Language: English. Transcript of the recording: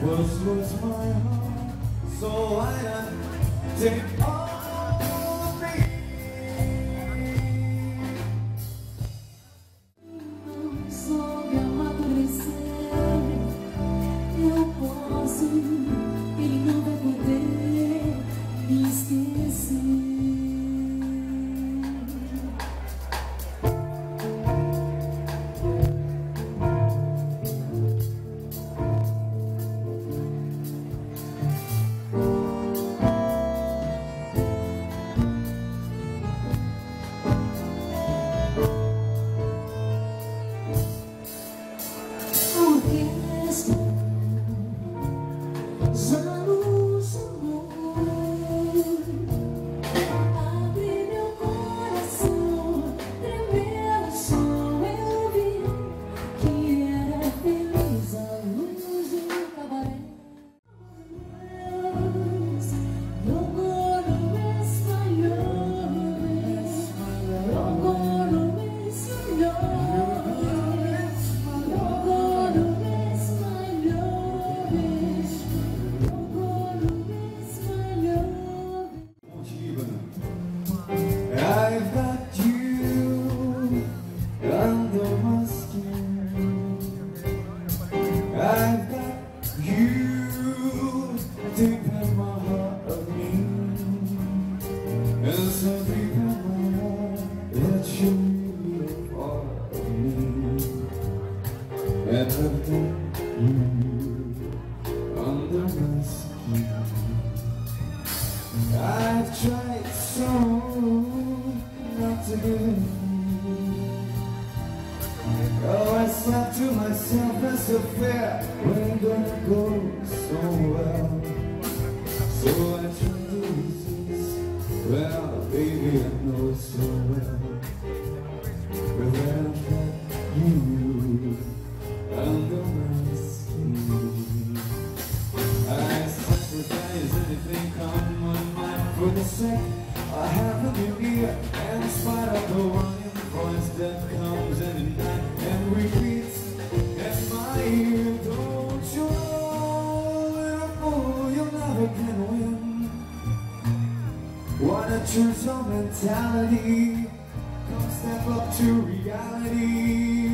was my heart, so why not take all of me? Não soube amadurecer, eu posso, ele não vai poder me esquecer. Já não chamou, abre meu coração, tremeu o som, eu vi que era feliz a luz do cabaré. You're gonna miss my love, you're gonna miss my love, you're gonna miss my love. I've got you under my skin. I've got you deep in my heart of me, and so deep in my heart that you're really a part of me. And I've got you under my skin. I've tried so not to give in. Oh, I said to myself, that's a fair, when it don't go so well. So I try to resist. Well, baby, I know so well. But then I've got you under my skin. I sacrifice anything on my mind for the sake I have a new year, and in spite of the whining voice that comes in the night and repeats in my ear, don't you know, little fool, you never can win. Wanna choose your mentality, come step up to reality.